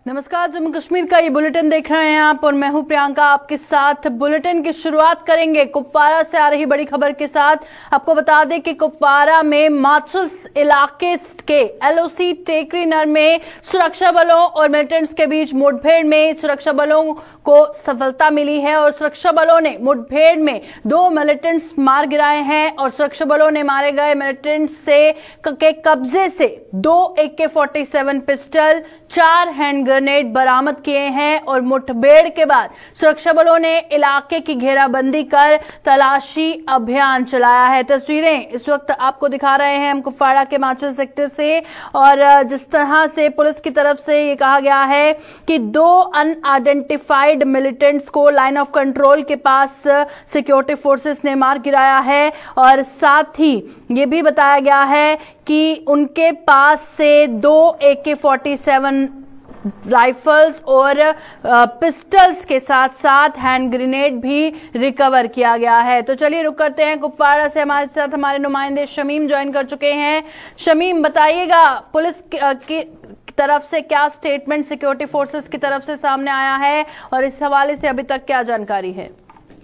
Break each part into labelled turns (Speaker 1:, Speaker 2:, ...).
Speaker 1: नमस्कार, जम्मू कश्मीर का ये बुलेटिन देख रहे हैं आप और मैं हूं प्रियंका आपके साथ। बुलेटिन की शुरुआत करेंगे कुपवारा से आ रही बड़ी खबर के साथ। आपको बता दें कि कुपवारा में माचुस इलाके के एलओसी टेकरी नर में सुरक्षा बलों और मिलिटेंट्स के बीच मुठभेड़ में सुरक्षा बलों को सफलता मिली है और सुरक्षा बलों ने मुठभेड़ में 2 मिलिटेंट्स मार गिराए हैं और सुरक्षा बलों ने मारे गए मिलिटेंट्स के कब्जे से 2 AK-47 पिस्टल, 4 हैंड ग्रेनेड बरामद किए हैं और मुठभेड़ के बाद सुरक्षा बलों ने इलाके की घेराबंदी कर तलाशी अभियान चलाया है। तस्वीरें इस वक्त आपको दिखा रहे हैं हम कुपवाड़ा के माचल सेक्टर से और जिस तरह से पुलिस की तरफ से ये कहा गया है कि 2 अनआइडेंटिफाइड मिलिटेंट्स को लाइन ऑफ कंट्रोल के पास सिक्योरिटी फोर्सेस ने मार गिराया है और साथ ही ये भी बताया गया है कि उनके पास से 2 AK-47 राइफल्स और पिस्टल्स के साथ साथ हैंड ग्रेनेड भी रिकवर किया गया है। तो चलिए रुक करते हैं कुपवाड़ा से। हमारे साथ हमारे नुमाइंदे शमीम ज्वाइन कर चुके हैं। शमीम, बताइएगा पुलिस की तरफ से क्या स्टेटमेंट सिक्योरिटी फोर्सेस की तरफ से सामने आया है और इस हवाले से अभी तक क्या जानकारी है?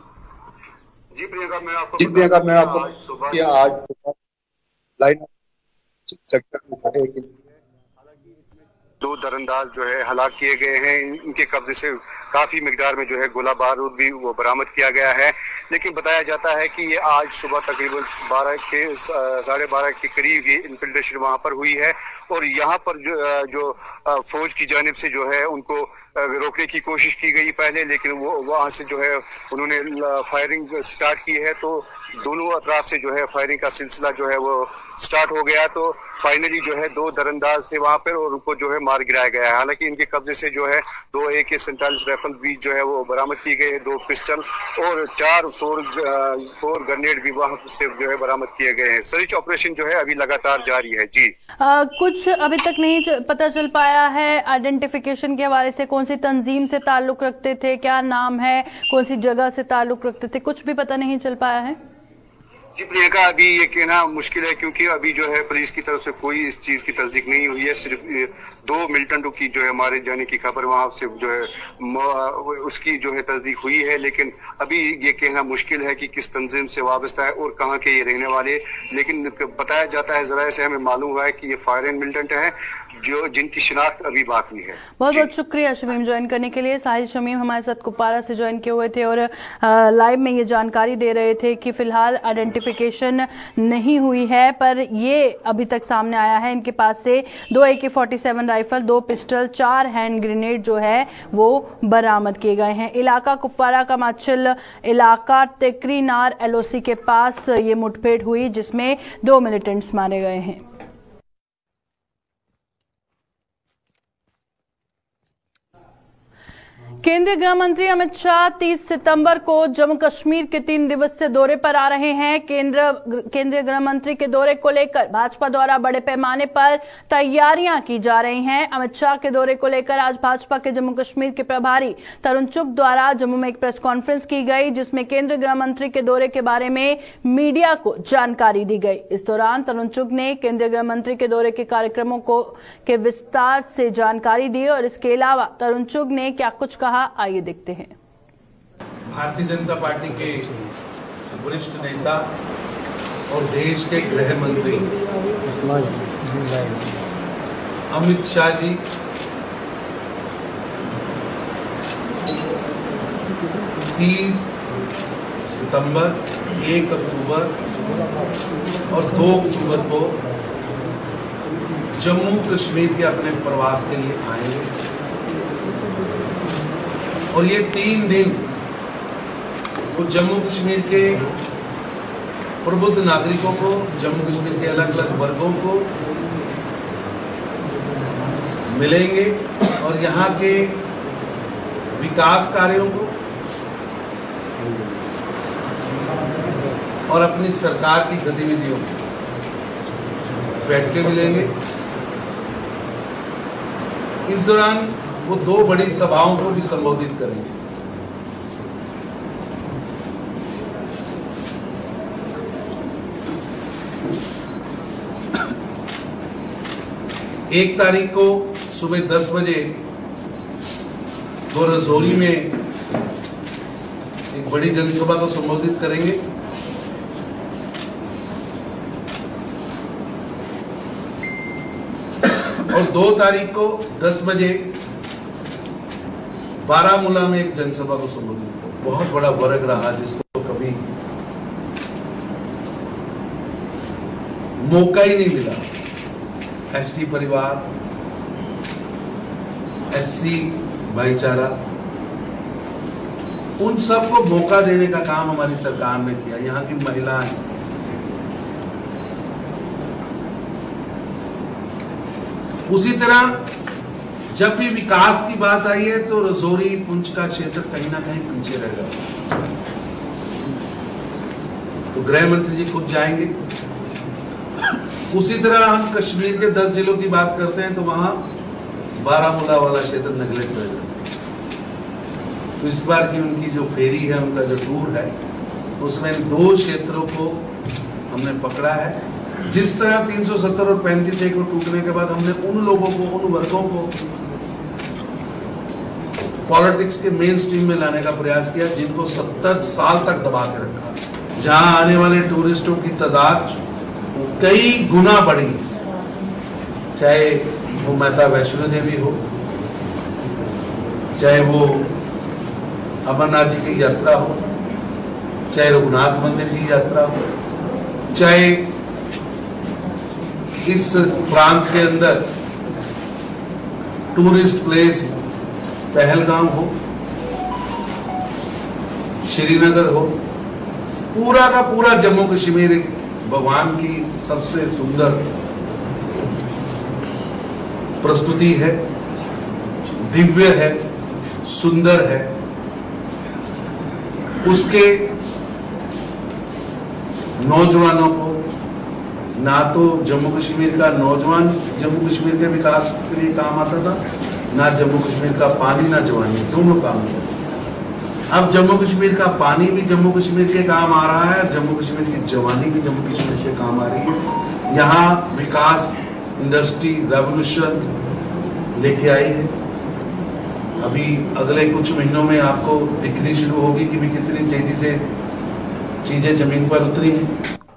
Speaker 2: जी प्रियंका, मैं आपको आज लाइन सेक्टर में 2 दरअंदाज जो है हलाक किए गए हैं। इनके कब्जे से काफी मिकदार में जो है गोला बारूद भी वो बरामद किया गया है। लेकिन बताया जाता है कि ये आज सुबह तकरीबन 12:30 के करीब ये इन्फिल्ट्रेशन वहां पर हुई है और यहाँ पर जो फौज की जानिब से जो है उनको रोकने की कोशिश की गई पहले, लेकिन वो वहां से जो है उन्होंने फायरिंग स्टार्ट की है। तो दोनों अतराफ से जो है फायरिंग का सिलसिला जो है वो स्टार्ट हो गया। तो फाइनली जो है 2 दरअंदाज थे वहां पर और उनको जो है मार गिराया गया है। हालांकि इनके कब्जे से जो है 2 AK-47 राइफल भी जो है वो बरामद की गई है, 2 पिस्टल और 4 ग्रेनेड भी वहां से जो है बरामद किए गए हैं। सर्च ऑपरेशन जो है अभी लगातार जारी है। जी
Speaker 1: कुछ अभी तक नहीं पता चल पाया है आइडेंटिफिकेशन के हवाले से, कौन सी तंजीम से ताल्लुक रखते थे, क्या नाम है, कौन सी जगह से ताल्लुक रखते थे, कुछ भी पता नहीं चल पाया है?
Speaker 2: जी प्रियंका, अभी ये कहना मुश्किल है क्योंकि अभी जो है पुलिस की तरफ से कोई इस चीज की तस्दीक नहीं हुई है। सिर्फ 2 मिलिटेंटों की जो है मारे जाने की खबर वहां से जो है उसकी जो है तस्दीक हुई है। लेकिन अभी ये कहना मुश्किल है कि किस तंजीम से वाबस्ता है और कहाँ के ये रहने वाले। लेकिन बताया जाता है, जरा से हमें मालूम हुआ है कि ये फायरिंग मिलिटेंट है जिनकी शिनाख्त अभी बाकी है।
Speaker 1: बहुत बहुत शुक्रिया शमीम ज्वाइन करने के लिए। साहिल शमीम हमारे साथ कुपवाड़ा से ज्वाइन किए हुए थे और लाइव में ये जानकारी दे रहे थे कि फिलहाल आइडेंटिफिकेशन नहीं हुई है, पर ये अभी तक सामने आया है इनके पास से 2 AK-47 rifle, 2 pistol, 4 hand grenade जो है वो बरामद किए गए हैं। इलाका कुपवाड़ा का माचल इलाका टेकरी नार LOC के पास ये मुठभेड़ हुई जिसमें 2 मिलिटेंट्स मारे गए हैं। केंद्रीय गृह मंत्री अमित शाह 30 सितंबर को जम्मू कश्मीर के 3 दिवसीय दौरे पर आ रहे हैं। केंद्रीय गृह मंत्री के दौरे को लेकर भाजपा द्वारा बड़े पैमाने पर तैयारियां की जा रही हैं। अमित शाह के दौरे को लेकर आज भाजपा के जम्मू कश्मीर के प्रभारी तरुण चुग द्वारा जम्मू में एक प्रेस कॉन्फ्रेंस की गई जिसमें केंद्रीय गृह मंत्री के दौरे के बारे में मीडिया को जानकारी दी गई। इस दौरान तरुण चुग ने केंद्रीय गृह मंत्री के दौरे के कार्यक्रमों के विस्तार से जानकारी दी और इसके अलावा तरुण चुग ने क्या कुछ कहा, आइए देखते हैं।
Speaker 3: भारतीय जनता पार्टी के वरिष्ठ नेता और देश के गृह मंत्री अमित शाह जी 30 सितंबर, 1 अक्टूबर और 2 अक्टूबर को जम्मू कश्मीर के अपने प्रवास के लिए आएंगे और ये 3 दिन वो जम्मू कश्मीर के प्रबुद्ध नागरिकों को, जम्मू कश्मीर के अलग अलग वर्गों को मिलेंगे और यहाँ के विकास कार्यों को और अपनी सरकार की गतिविधियों को बैठ के मिलेंगे। इस दौरान वो 2 बड़ी सभाओं को भी संबोधित करेंगे। एक तारीख को सुबह 10 बजे वो रजौरी में एक बड़ी जनसभा को संबोधित करेंगे। और 2 तारीख को 10 बजे बारामूला में एक जनसभा को संबोधित करेंगे। बहुत बड़ा वर्ग रहा जिसको कभी मौका ही नहीं मिला। एसटी परिवार, एससी भाईचारा, उन सबको मौका देने का काम हमारी सरकार ने किया। यहाँ की महिलाएं, उसी तरह जब भी विकास की बात आई है तो रजौरी पुंछ का क्षेत्र कहीं ना कहीं पीछे रह गया। तो गृह मंत्री जी खुद जाएंगे। उसी तरह हम कश्मीर के 10 जिलों की बात करते हैं तो वहां बारामूला वाला क्षेत्र नेगलेक्ट कर जाता है। तो इस बार की उनकी जो फेरी है, उनका जो टूर है, उसमें 2 क्षेत्रों को हमने पकड़ा है। जिस तरह 370 और 35A को टूटने के बाद हमने उन लोगों को, उन वर्गों को पॉलिटिक्स के मेन स्ट्रीम में लाने का प्रयास किया जिनको 70 साल तक दबा के रखा। जहां आने वाले टूरिस्टों की तादाद कई गुना बढ़ी, चाहे वो माता वैष्णो देवी हो, चाहे वो अमरनाथ जी की यात्रा हो, चाहे रघुनाथ मंदिर की यात्रा हो, चाहे इस प्रांत के अंदर टूरिस्ट प्लेस पहलगाम हो, श्रीनगर हो, पूरा का पूरा जम्मू कश्मीर भगवान की सबसे सुंदर प्रस्तुति है, दिव्य है, सुंदर है। उसके नौजवानों को, ना तो जम्मू कश्मीर का नौजवान जम्मू कश्मीर के विकास के लिए काम आता था, ना जम्मू कश्मीर का पानी, ना जवानी, दोनों काम आता था। अब जम्मू कश्मीर का पानी भी जम्मू कश्मीर के काम आ रहा है, जम्मू कश्मीर की जवानी भी जम्मू कश्मीर से काम आ रही है। यहाँ विकास, इंडस्ट्री रेवोल्यूशन लेके आई है। अभी अगले कुछ महीनों में आपको दिखनी शुरू होगी कि भी कितनी तेजी से चीजें जमीन पर उतरी हैं।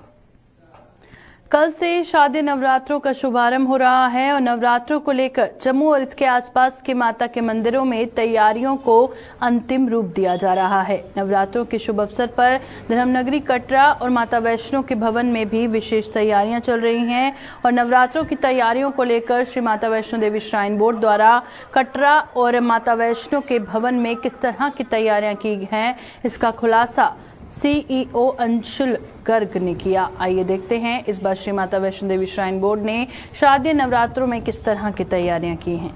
Speaker 1: कल से शारदीय नवरात्रों का शुभारंभ हो रहा है और नवरात्रों को लेकर जम्मू और इसके आसपास के माता के मंदिरों में तैयारियों को अंतिम रूप दिया जा रहा है। नवरात्रों के शुभ अवसर पर धर्मनगरी कटरा और माता वैष्णो के भवन में भी विशेष तैयारियां चल रही हैं और नवरात्रों की तैयारियों को लेकर श्री माता वैष्णो देवी श्राइन बोर्ड द्वारा कटरा और माता वैष्णो के भवन में किस तरह की तैयारियां की हैं, इसका खुलासा सीईओ अंशुल गर्ग ने किया। आइए देखते हैं इस बार श्री माता वैष्णो देवी श्राइन बोर्ड ने शारदीय नवरात्रों में किस तरह की तैयारियां की हैं।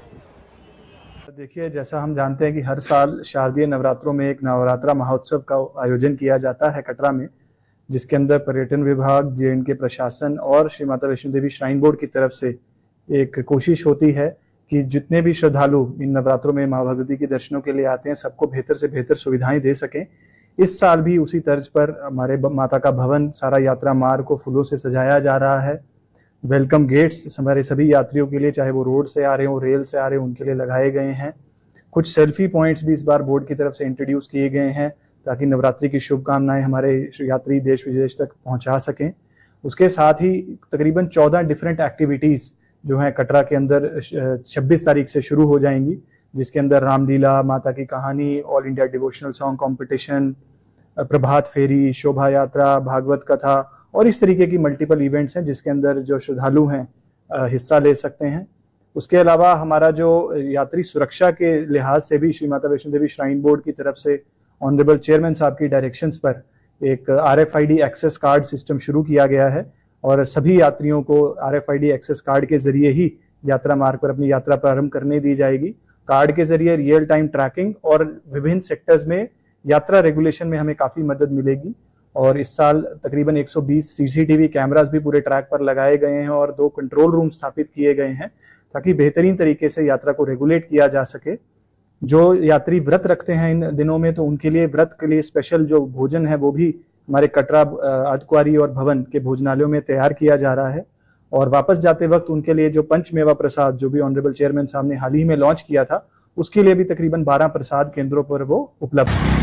Speaker 4: देखिए, जैसा हम जानते हैं कि हर साल शारदीय नवरात्रों में एक नवरात्रा महोत्सव का आयोजन किया जाता है कटरा में, जिसके अंदर पर्यटन विभाग, जे&के प्रशासन और श्री माता वैष्णो देवी श्राइन बोर्ड की तरफ से एक कोशिश होती है कि जितने भी श्रद्धालु इन नवरात्रों में माँ भगवती के दर्शनों के लिए आते हैं सबको बेहतर से बेहतर सुविधाएं दे सकें। इस साल भी उसी तर्ज पर हमारे माता का भवन, सारा यात्रा मार्ग को फूलों से सजाया जा रहा है। वेलकम गेट्स हमारे सभी यात्रियों के लिए, चाहे वो रोड से आ रहे हो, रेल से आ रहे हो, उनके लिए लगाए गए हैं। कुछ सेल्फी पॉइंट्स भी इस बार बोर्ड की तरफ से इंट्रोड्यूस किए गए हैं ताकि नवरात्रि की शुभकामनाएं हमारे यात्री देश विदेश तक पहुंचा सकें। उसके साथ ही तकरीबन 14 डिफरेंट एक्टिविटीज जो हैं कटरा के अंदर 26 तारीख से शुरू हो जाएंगी, जिसके अंदर रामलीला, माता की कहानी, all India devotional song competition, प्रभात फेरी, शोभा यात्रा, भागवत कथा और इस तरीके की मल्टीपल इवेंट्स हैं जिसके अंदर जो श्रद्धालु हैं हिस्सा ले सकते हैं। उसके अलावा हमारा जो यात्री सुरक्षा के लिहाज से भी श्री माता वैष्णो देवी श्राइन बोर्ड की तरफ से ऑनरेबल चेयरमैन साहब की डायरेक्शंस पर एक RFID एक्सेस कार्ड सिस्टम शुरू किया गया है और सभी यात्रियों को RFID एक्सेस कार्ड के जरिए ही यात्रा मार्ग पर अपनी यात्रा प्रारंभ करने दी जाएगी। कार्ड के जरिए रियल टाइम ट्रैकिंग और विभिन्न सेक्टर्स में यात्रा रेगुलेशन में हमें काफी मदद मिलेगी। और इस साल तकरीबन 120 CCTV कैमरास भी पूरे ट्रैक पर लगाए गए हैं और 2 कंट्रोल रूम स्थापित किए गए हैं ताकि बेहतरीन तरीके से यात्रा को रेगुलेट किया जा सके। जो यात्री व्रत रखते हैं इन दिनों में, तो उनके लिए व्रत के लिए स्पेशल जो भोजन है वो भी हमारे कटरा अर्धकुंवारी और भवन के भोजनालयों में तैयार किया जा रहा है। और वापस जाते वक्त उनके लिए जो पंचमेवा प्रसाद, जो भी ऑनरेबल चेयरमैन साहब ने हाल ही में लॉन्च किया था, उसके लिए भी तकरीबन 12 प्रसाद केंद्रों पर वो उपलब्ध है।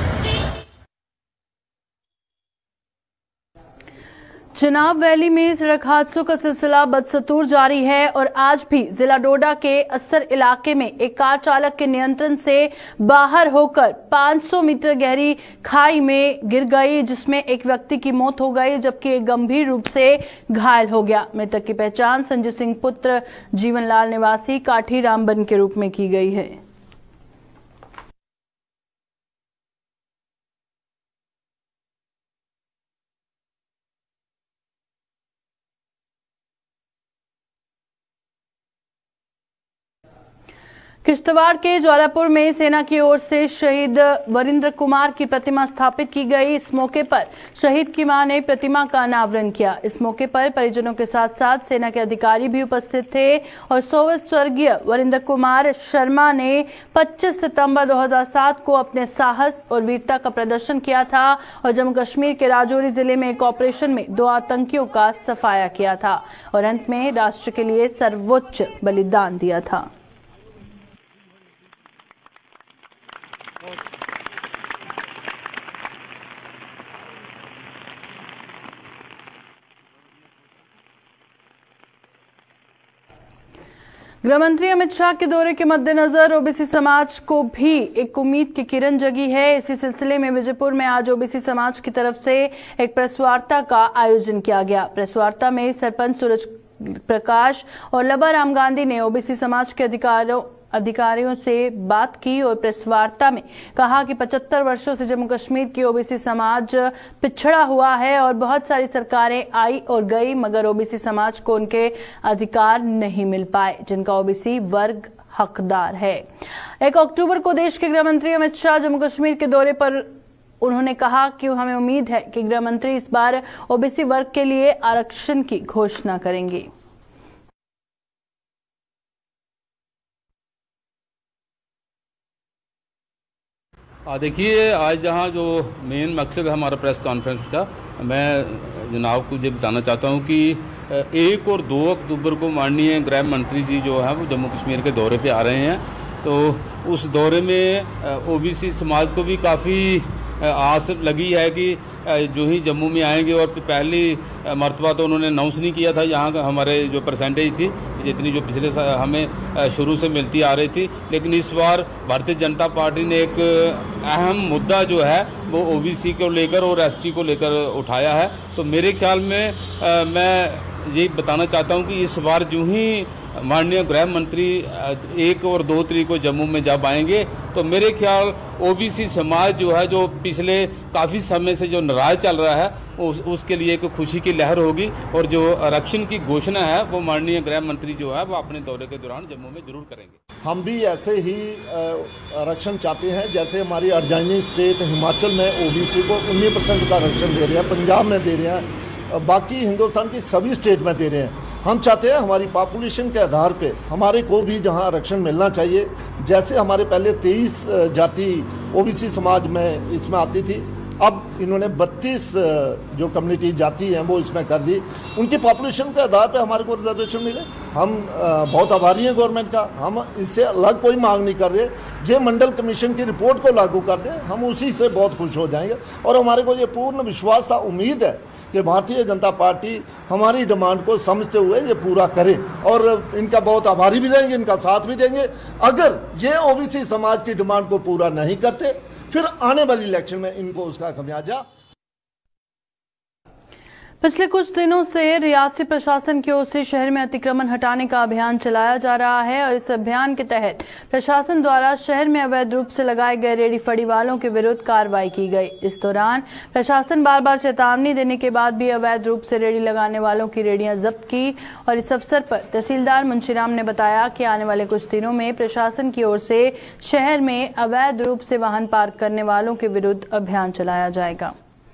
Speaker 1: चिनाब वैली में सड़क हादसों का सिलसिला बदस्तूर जारी है और आज भी जिला डोडा के अस्सर इलाके में एक कार चालक के नियंत्रण से बाहर होकर 500 मीटर गहरी खाई में गिर गई, जिसमें एक व्यक्ति की मौत हो गई जबकि एक गंभीर रूप से घायल हो गया। मृतक की पहचान संजय सिंह पुत्र जीवनलाल निवासी काठी रामबन के रूप में की गई है। किश्तवाड़ के ज्वालापुर में सेना की ओर से शहीद वरिंद्र कुमार की प्रतिमा स्थापित की गई। इस मौके पर शहीद की मां ने प्रतिमा का अनावरण किया। इस मौके पर परिजनों के साथ साथ सेना के अधिकारी भी उपस्थित थे और स्वर्गीय वरिंद्र कुमार शर्मा ने 25 सितंबर 2007 को अपने साहस और वीरता का प्रदर्शन किया था और जम्मू कश्मीर के राजौरी जिले में एक ऑपरेशन में 2 आतंकियों का सफाया किया था और अंत में राष्ट्र के लिए सर्वोच्च बलिदान दिया था। गृहमंत्री अमित शाह के दौरे के मद्देनजर ओबीसी समाज को भी एक उम्मीद की किरण जगी है। इसी सिलसिले में विजयपुर में आज ओबीसी समाज की तरफ से एक प्रेस वार्ता का आयोजन किया गया। प्रेस वार्ता में सरपंच सूरज प्रकाश और लबा राम गांधी ने ओबीसी समाज के अधिकारियों से बात की और प्रेस वार्ता में कहा कि 75 वर्षों से जम्मू कश्मीर की ओबीसी समाज पिछड़ा हुआ है और बहुत सारी सरकारें आई और गई, मगर ओबीसी समाज को उनके अधिकार नहीं मिल पाए जिनका ओबीसी वर्ग हकदार है। 1 अक्टूबर को देश के गृह मंत्री अमित शाह जम्मू कश्मीर के दौरे पर उन्होंने कहा कि हमें उम्मीद है कि गृह मंत्री इस बार ओबीसी वर्ग के लिए आरक्षण की घोषणा करेंगे।
Speaker 5: देखिए, आज जहाँ जो मेन मकसद है हमारा प्रेस कॉन्फ्रेंस का, मैं जनाब को ये बताना चाहता हूँ कि 1 और 2 अक्टूबर को माननीय गृह मंत्री जी जो है वो जम्मू कश्मीर के दौरे पे आ रहे हैं। तो उस दौरे में ओबीसी समाज को भी काफ़ी आस लगी है कि जो ही जम्मू में आएंगे, और पहली मरतबा तो उन्होंने अनाउंस नहीं किया था यहाँ हमारे जो परसेंटेज थी जितनी जो पिछले हमें शुरू से मिलती आ रही थी, लेकिन इस बार भारतीय जनता पार्टी ने एक अहम मुद्दा जो है वो ओबीसी को लेकर और एसटी को लेकर उठाया है। तो मेरे ख्याल में मैं ये बताना चाहता हूँ कि इस बार जो ही माननीय गृह मंत्री 1 और 2 तारीख को जम्मू में जब आएंगे तो मेरे ख्याल ओबीसी समाज जो है, जो पिछले काफ़ी समय से जो नाराज चल रहा है, उसके लिए एक खुशी की लहर होगी और जो आरक्षण की घोषणा है वो माननीय गृह मंत्री जो है वो अपने दौरे के दौरान जम्मू में जरूर करेंगे।
Speaker 6: हम भी ऐसे ही आरक्षण चाहते हैं जैसे हमारी अर्जाइनी स्टेट हिमाचल में ओबीसी को 19% का आरक्षण दे रहे हैं, पंजाब में दे रहे हैं, बाकी हिंदुस्तान की सभी स्टेट में दे रहे हैं। हम चाहते हैं हमारी पॉपुलेशन के आधार पे हमारे को भी जहां आरक्षण मिलना चाहिए, जैसे हमारे पहले 23 जाति ओबीसी समाज में इसमें आती थी, अब इन्होंने 32 जो कम्युनिटी जाति हैं वो इसमें कर दी। उनकी पॉपुलेशन के आधार पे हमारे को रिजर्वेशन मिले, हम बहुत आभारी हैं गवर्नमेंट का। हम इससे अलग कोई मांग नहीं कर रहे। ये मंडल कमीशन की रिपोर्ट को लागू कर दें, हम उसी से बहुत खुश हो जाएंगे। और हमारे को ये पूर्ण विश्वास था, उम्मीद है कि भारतीय जनता पार्टी हमारी डिमांड को समझते हुए ये पूरा करे और इनका बहुत आभारी भी रहेंगे, इनका साथ भी देंगे। अगर ये ओबीसी समाज की डिमांड को पूरा नहीं करते फिर आने वाली इलेक्शन में इनको उसका खमियाजा।
Speaker 1: पिछले कुछ दिनों से रियासती प्रशासन की ओर से शहर में अतिक्रमण हटाने का अभियान चलाया जा रहा है और इस अभियान के तहत प्रशासन द्वारा शहर में अवैध रूप से लगाए गए रेहड़ी फड़ी वालों के विरुद्ध कार्रवाई की गई। इस दौरान प्रशासन बार बार चेतावनी देने के बाद भी अवैध रूप से रेहड़ी लगाने वालों की रेहड़ियां जब्त की और इस अवसर पर तहसीलदार मुंशीराम ने बताया कि आने वाले कुछ दिनों में प्रशासन की ओर से शहर में अवैध रूप से वाहन पार्क करने वालों के विरुद्ध अभियान चलाया जाएगा।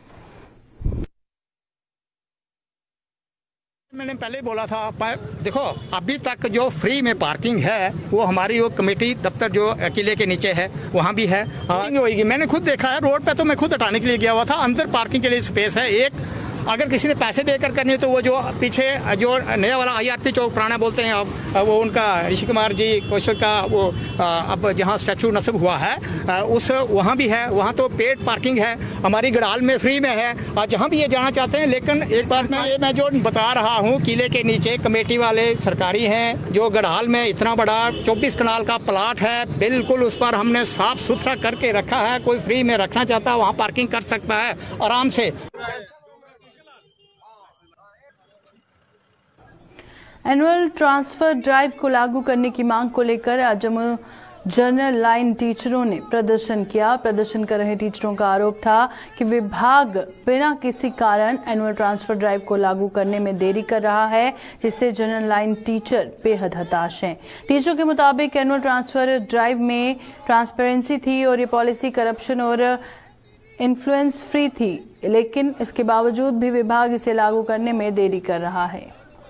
Speaker 7: मैंने पहले बोला था, पर देखो अभी तक जो फ्री में पार्किंग है वो हमारी वो कमेटी दफ्तर जो किले के नीचे है वहाँ भी है, होगी। मैंने खुद देखा है, रोड पे तो मैं खुद हटाने के लिए गया हुआ था। अंदर पार्किंग के लिए स्पेस है, एक अगर किसी ने पैसे देकर करनी है तो वो जो पीछे जो नया वाला IRP चौक पुराना बोलते हैं अब वो उनका ऋषि कुमार जी कौशल का वो अब जहाँ स्टैचू नस्ब हुआ है उस वहाँ भी है, वहाँ तो पेड पार्किंग है, हमारी गढ़ाल में फ्री में है और जहाँ भी ये जाना चाहते हैं। लेकिन एक बात मैं जो बता रहा हूँ, किले के नीचे कमेटी वाले सरकारी हैं, जो गढ़ाल में इतना बड़ा 24 कनाल का प्लाट है, बिल्कुल उस पर हमने साफ सुथरा करके रखा है। कोई फ्री में रखना चाहता है वहाँ पार्किंग कर सकता है आराम से।
Speaker 1: एनुअल ट्रांसफर ड्राइव को लागू करने की मांग को लेकर आज जम्मू जनरल लाइन टीचरों ने प्रदर्शन किया। प्रदर्शन कर रहे टीचरों का आरोप था कि विभाग बिना किसी कारण एनुअल ट्रांसफर ड्राइव को लागू करने में देरी कर रहा है, जिससे जनरल लाइन टीचर बेहद हताश हैं। टीचरों के मुताबिक एनुअल ट्रांसफर ड्राइव में ट्रांसपेरेंसी थी और ये पॉलिसी करप्शन और इन्फ्लुएंस फ्री थी, लेकिन इसके बावजूद भी विभाग इसे लागू करने में देरी कर रहा है।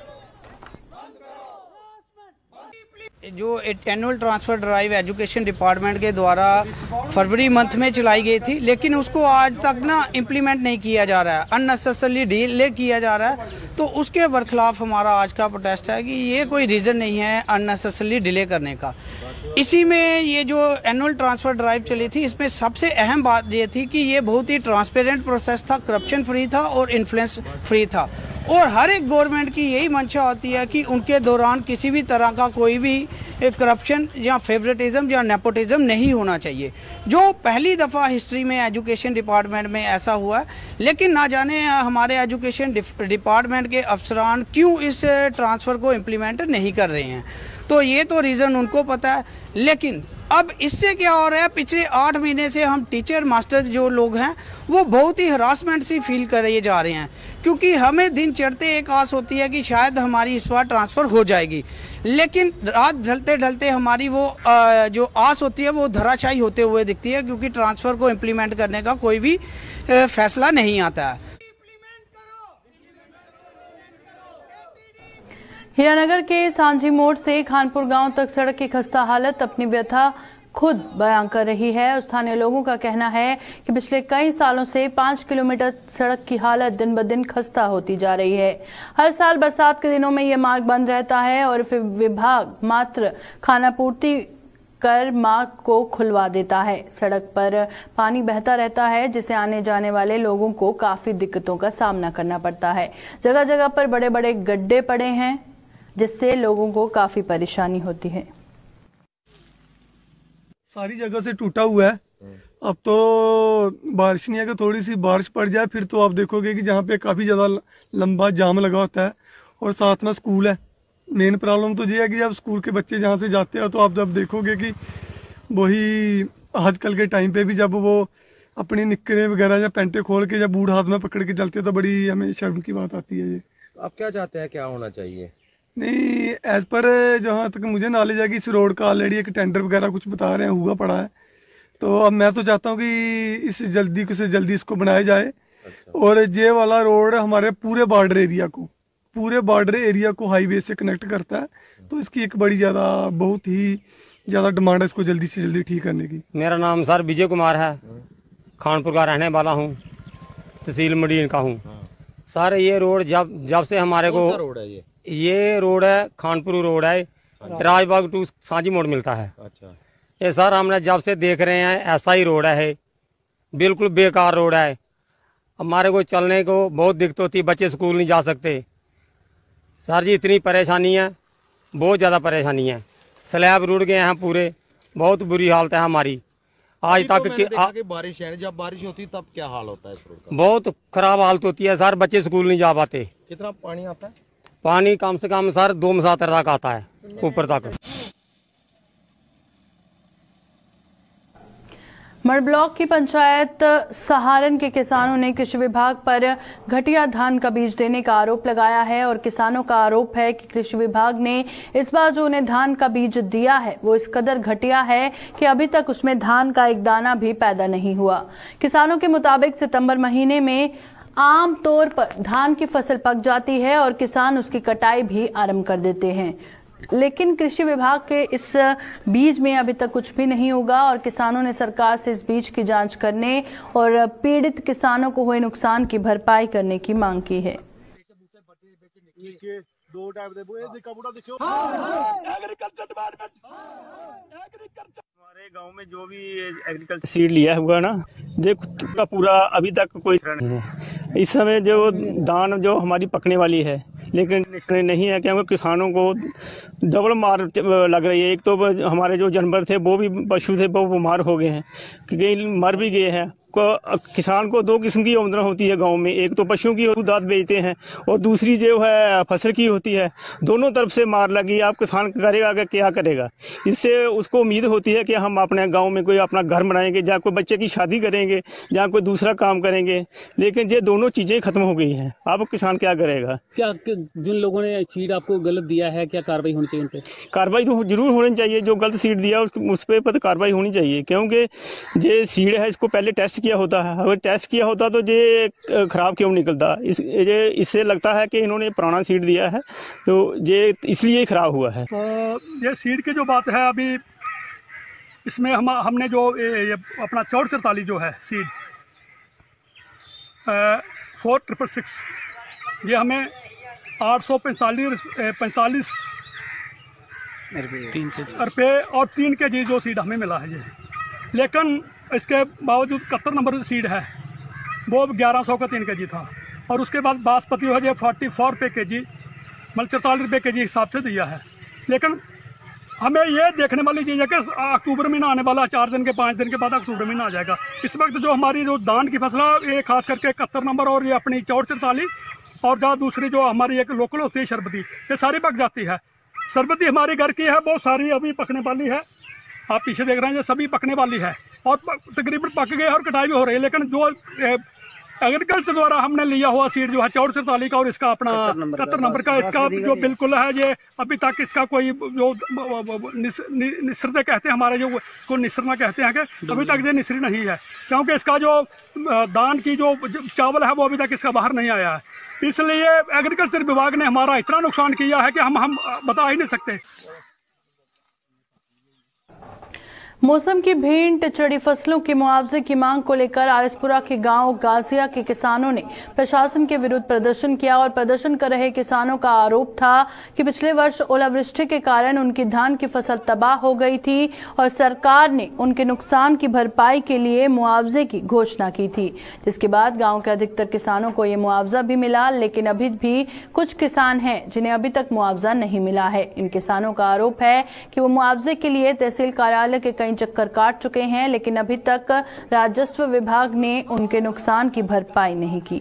Speaker 8: जो annual transfer drive education department के द्वारा फरवरी मंथ में चलाई गई थी, लेकिन उसको आज तक ना इम्प्लीमेंट नहीं किया जा रहा है, अननेसेसरली डिले किया जा रहा है। तो उसके बरखिलाफ हमारा आज का प्रोटेस्ट है कि ये कोई रीज़न नहीं है अननेसेसरली डिले करने का। इसी में ये जो एनुअल ट्रांसफ़र ड्राइव चली थी, इसमें सबसे अहम बात ये थी कि ये बहुत ही ट्रांसपेरेंट प्रोसेस था, करप्शन फ्री था और इन्फ्लुएंस फ्री था। और हर एक गवर्नमेंट की यही मंशा होती है कि उनके दौरान किसी भी तरह का कोई भी करप्शन या फेवरेटिज्म या नेपोटिज्म नहीं होना चाहिए, जो पहली दफ़ा हिस्ट्री में एजुकेशन डिपार्टमेंट में ऐसा हुआ है। लेकिन ना जाने हमारे एजुकेशन डिपार्टमेंट के अफसरान क्यों इस ट्रांसफ़र को इम्प्लीमेंट नहीं कर रहे हैं, तो ये तो रीज़न उनको पता है। लेकिन अब इससे क्या हो रहा है, पिछले 8 महीने से हम टीचर मास्टर जो लोग हैं वो बहुत ही हरासमेंट सी फील कर रहे जा रहे हैं, क्योंकि हमें दिन चढ़ते एक आस होती है कि शायद हमारी इस बार ट्रांसफ़र हो जाएगी, लेकिन रात ढलते ढलते हमारी वो जो आस होती है वो धराशायी होते हुए दिखती है, क्योंकि ट्रांसफ़र को इम्प्लीमेंट करने का कोई भी फैसला नहीं आता है।
Speaker 1: हीरानगर के सांझी मोड़ से खानपुर गांव तक सड़क की खस्ता हालत अपनी व्यथा खुद बयां कर रही है। स्थानीय लोगों का कहना है कि पिछले कई सालों से 5 किलोमीटर सड़क की हालत दिन ब दिन खस्ता होती जा रही है। हर साल बरसात के दिनों में यह मार्ग बंद रहता है और फिर विभाग मात्र खानापूर्ति कर मार्ग को खुलवा देता है। सड़क पर पानी बहता रहता है, जिसे आने जाने वाले लोगों को काफी दिक्कतों का सामना करना पड़ता है। जगह जगह पर बड़े बड़े गड्ढे पड़े हैं, जिससे लोगों को काफी परेशानी होती है।
Speaker 9: सारी जगह से टूटा हुआ है। अब तो बारिश नहीं है कि थोड़ी सी बारिश पड़ जाए फिर तो आप देखोगे कि जहाँ पे काफ़ी ज़्यादा लंबा जाम लगा होता है, और साथ में स्कूल है। मेन प्रॉब्लम तो ये है कि जब स्कूल के बच्चे जहाँ से जाते हैं तो आप जब देखोगे कि वही आजकल के टाइम पे भी जब वो अपनी निक्करें वगैरह या पैंटें खोल के जब बूढ़ हाथ में पकड़ के चलते हैं तो बड़ी हमें शर्म की बात आती है। ये
Speaker 10: आप क्या चाहते हैं, क्या होना चाहिए?
Speaker 9: नहीं, एज पर जहाँ तक मुझे नॉलेज है कि इस रोड का ऑलरेडी एक टेंडर वगैरह कुछ बता रहे हैं हुआ पड़ा है, तो अब मैं तो चाहता हूँ कि इस जल्दी से जल्दी इसको बनाया जाए। और ये वाला रोड हमारे पूरे बॉर्डर एरिया को हाईवे से कनेक्ट करता है, तो इसकी एक बड़ी बहुत ही ज़्यादा डिमांड है इसको जल्दी से जल्दी ठीक करने की।
Speaker 11: मेरा नाम सर विजय कुमार है, खानपुर का रहने वाला हूँ, तहसील मडीन का हूँ। सर ये रोड जब से हमारे को
Speaker 10: रोड है
Speaker 11: ये रोड है, खानपुर रोड है, राजबाग टू सांझी मोड़ मिलता है।
Speaker 10: अच्छा,
Speaker 11: ये सर हमने जब से देख रहे हैं ऐसा ही रोड है, बिल्कुल बेकार रोड है। हमारे को चलने को बहुत दिक्कत होती है, बच्चे स्कूल नहीं जा सकते। सर जी इतनी परेशानी है, बहुत ज़्यादा परेशानी है। स्लैब रुड़ गए हैं पूरे, बहुत बुरी हालत है हमारी आज तक
Speaker 10: कि बारिश है, जब बारिश होती तब क्या हाल होता है इस रोड का?
Speaker 11: बहुत खराब हालत होती है सर, बच्चे स्कूल नहीं जा पाते।
Speaker 10: कितना पानी आता है?
Speaker 11: पानी कम से कम सर 2 मसातर तक आता है, ऊपर तक।
Speaker 1: मड़ ब्लॉक की पंचायत सहारन के किसानों ने कृषि विभाग पर घटिया धान का बीज देने का आरोप लगाया है और किसानों का आरोप है कि कृषि विभाग ने इस बार जो उन्हें धान का बीज दिया है वो इस कदर घटिया है कि अभी तक उसमें धान का एक दाना भी पैदा नहीं हुआ। किसानों के मुताबिक सितंबर महीने में आम तौर पर धान की फसल पक जाती है और किसान उसकी कटाई भी आरंभ कर देते हैं, लेकिन कृषि विभाग के इस बीज में अभी तक कुछ भी नहीं होगा और किसानों ने सरकार से इस बीज की जांच करने और पीड़ित किसानों को हुए नुकसान की भरपाई करने की मांग की है।
Speaker 12: हमारे गांव में जो भी एग्रीकल्चर सीड लिया हुआ ना, देखो पूरा अभी तक कोई नहीं है। इस समय जो धान जो हमारी पकने वाली है, लेकिन नहीं है, क्योंकि किसानों को डबल मार लग रही है। एक तो हमारे जो जानवर थे, वो भी पशु थे, वो बीमार हो गए हैं, कई मर भी गए हैं। किसान को दो किस्म की आमदन होती है गांव में, एक तो पशुओं की दूध बेचते हैं और दूसरी जो है फसल की होती है। दोनों तरफ से मार लगी, आप किसान करेगा कि क्या करेगा। इससे उसको उम्मीद होती है कि हम अपने गांव में कोई अपना घर बनाएंगे, जहाँ कोई बच्चे की शादी करेंगे, जहाँ कोई दूसरा काम करेंगे, लेकिन ये दोनों चीज़ें खत्म हो गई हैं। अब किसान क्या करेगा।
Speaker 13: क्या जिन लोगों ने सीड आपको गलत दिया है, क्या कार्रवाई होनी चाहिए उन पर?
Speaker 12: कार्रवाई तो जरूर होनी चाहिए। जो गलत सीड दिया उस पर कार्रवाई होनी चाहिए, क्योंकि ये सीड है, इसको पहले टेस्ट किया होता है। अगर टेस्ट किया होता तो ये खराब क्यों निकलता। इससे लगता है कि इन्होंने पुराना सीड दिया है, तो ये इसलिए खराब हुआ है।
Speaker 14: ये सीड की जो बात है, अभी इसमें हमने जो अपना 44 जो है सीड 4666, ये हमें 845 रुपये और 3 kg जो सीड हमें मिला है ये। लेकिन इसके बावजूद 71 नंबर सीड है, वो 1100 का 3 kg था। और उसके बाद बासमती जो है 44 रुपये kg, मतलब 44 रुपये kg हिसाब से दिया है। लेकिन हमें ये देखने वाली चीज़ है कि अक्टूबर महीना आने वाला, 4 दिन के 5 दिन के बाद अक्टूबर महीना आ जाएगा। इस वक्त जो हमारी जो धान की फसल है, ये खास करके 71 नंबर और ये अपनी 44 और जहाँ दूसरी जो हमारी एक लोकल होती है शरबती, ये सारी पक जाती है। शरबती हमारी घर की है, वो सारी अभी पकने वाली है। आप पीछे देख रहे हैं, ये सभी पकने वाली है और तकरीबन पक गए और कटाई भी हो रही है। लेकिन जो एग्रीकल्चर द्वारा हमने लिया हुआ सीड जो है 44 का और इसका अपना 71 नंबर का, इसका जो बिल्कुल है, ये अभी तक इसका कोई जो निस्रते कहते हैं हमारे, जो को निसरना कहते हैं, कि अभी तक ये निसरी नहीं है, क्योंकि इसका जो धान की जो चावल है वो अभी तक इसका बाहर नहीं आया है। इसलिए एग्रीकल्चर विभाग ने हमारा इतना नुकसान किया है कि हम बता ही नहीं सकते।
Speaker 1: मौसम की भेंट चढ़ी फसलों के मुआवजे की मांग को लेकर आरएसपुरा के गांव गाजिया के किसानों ने प्रशासन के विरुद्ध प्रदर्शन किया और प्रदर्शन कर रहे किसानों का आरोप था कि पिछले वर्ष ओलावृष्टि के कारण उनकी धान की फसल तबाह हो गई थी और सरकार ने उनके नुकसान की भरपाई के लिए मुआवजे की घोषणा की थी, जिसके बाद गाँव के अधिकतर किसानों को ये मुआवजा भी मिला। लेकिन अभी भी कुछ किसान हैं जिन्हें अभी तक मुआवजा नहीं मिला है। इन किसानों का आरोप है कि वो मुआवजे के लिए तहसील कार्यालय के कई चक्कर काट चुके हैं, लेकिन अभी तक राजस्व विभाग ने उनके नुकसान की भरपाई नहीं की।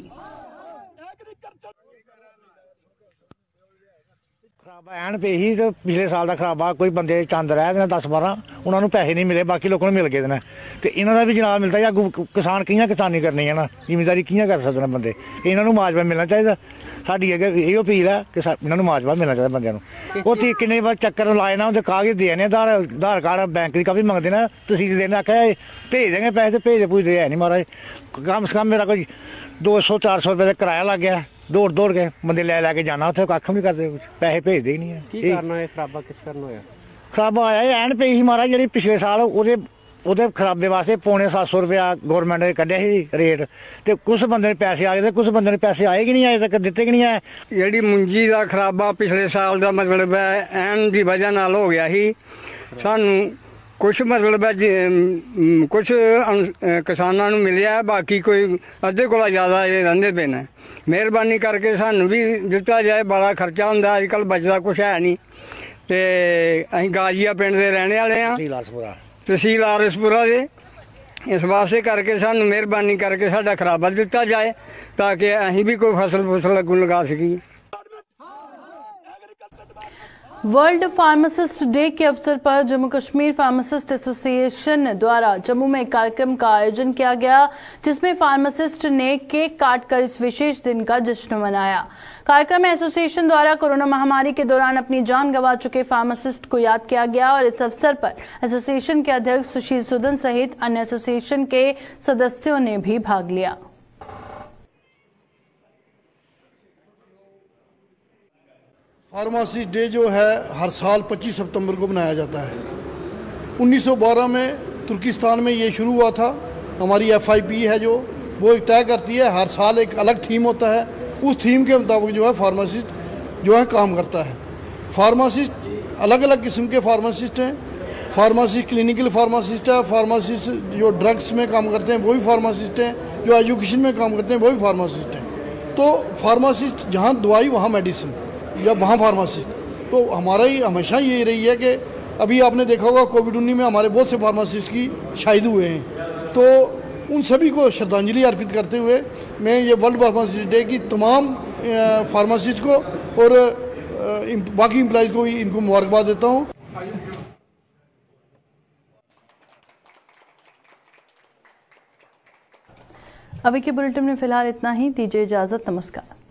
Speaker 15: ਐਨ पे ही तो पिछले साल का खराबा कोई बंदे चंद रह गए 10-12 उन्होंने पैसे नहीं मिले, बाकी लोगों को मिल गए ने। तो इन्हों का भी जनाब मिलता है, किसान कियां किसानी करनी है ना, जिमीदारी कियां कर सकते हैं बंदे। इन्हों मुआवजा मिलना चाहिए। साडी यही अपील है कि इन्होंने मुआवजा मिलना चाहिए बंदे को। वो किन्ने बार चक्कर लाए ना, उनके कागज देने, आधार कार्ड बैंक की काफी मंगते ना, तहसील देने आख्या भेज देंगे पैसे, तो भेजते भूजते है नहीं महाराज। कम से कम मेरा कोई 200-400 रुपये का किराया लग गया, दौड़ के बंदे लैके जाना, उत्थे कख नहीं करते, पैसे भेजते ही नहीं है। खराबा आया एन पे ही महाराज, जी पिछले साल ਉਹਦੇ ਖਰਾਬੇ ਵਾਸਤੇ पौने 700 रुपया गौरमेंट ने कढ़िया ही रेट, तो कुछ बंदे ने पैसे आ गए, कुछ बंदे ने पैसे आए कि नहीं, अजे तक दिते कि नहीं है।
Speaker 16: जी मुंजी का खराबा पिछले साल का मतलब है एन की वजह नाल हो गया ही। सानू कुछ मतलब है कुछ किसानों को मिलिया, बाकी कोई अद्धे को ज़्यादा ये रहिंदे पे ने। मेहरबानी करके सानू भी दिता जाए, बड़ा खर्चा होंदा, अजकल बचता कुछ है नहीं। तो असीं गाजिया पिंड दे रहने वाले हाँ, तहसील आरएसपुरा दे। इस वास्ते करके सानू मेहरबानी करके साडा खराबा दिता जाए, ताकि असीं भी कोई फसल अगू लगा सकीए।
Speaker 1: वर्ल्ड फार्मासिस्ट डे के अवसर पर जम्मू कश्मीर फार्मासिस्ट एसोसिएशन द्वारा जम्मू में एक कार्यक्रम का आयोजन किया गया, जिसमें फार्मासिस्ट ने केक काटकर इस विशेष दिन का जश्न मनाया। कार्यक्रम में एसोसिएशन द्वारा कोरोना महामारी के दौरान अपनी जान गंवा चुके फार्मासिस्ट को याद किया गया और इस अवसर पर एसोसिएशन के अध्यक्ष सुशील सुदन सहित अन्य एसोसिएशन के सदस्यों ने भी भाग लिया।
Speaker 6: फार्मासिस्ट डे जो है हर साल 25 सितंबर को मनाया जाता है। 1912 में तुर्किस्तान में ये शुरू हुआ था। हमारी FIP है जो वो तय करती है, हर साल एक अलग थीम होता है, उस थीम के मुताबिक जो है फार्मासिस्ट जो है काम करता है। फार्मासिस्ट अलग अलग किस्म के फार्मासिस्ट हैं। फार्मासिस्ट क्लिनिकल फार्मासिस्ट है, फार्मासिस्ट जो ड्रग्स में काम करते हैं वो भी फार्मासिस्ट हैं, जो एजुकेशन में काम करते हैं वो भी फार्मासिस्ट हैं। तो फार्मासिस्ट जहाँ दवाई वहाँ मेडिसिन या वहाँ फार्मासिस्ट। तो हमारा ही हमेशा यही रही है कि अभी आपने देखा होगा कोविड-19 में हमारे बहुत से फार्मासिस्ट की शहीद हुए हैं। तो उन सभी को श्रद्धांजलि अर्पित करते हुए मैं ये वर्ल्ड फार्मासिस्ट डे की तमाम फार्मासिस्ट को और बाकी एम्प्लॉइज़ को भी इनको मुबारकबाद देता हूँ।
Speaker 1: अभी के बुलेटिन में फिलहाल इतना ही। दीजिए इजाजत। नमस्कार।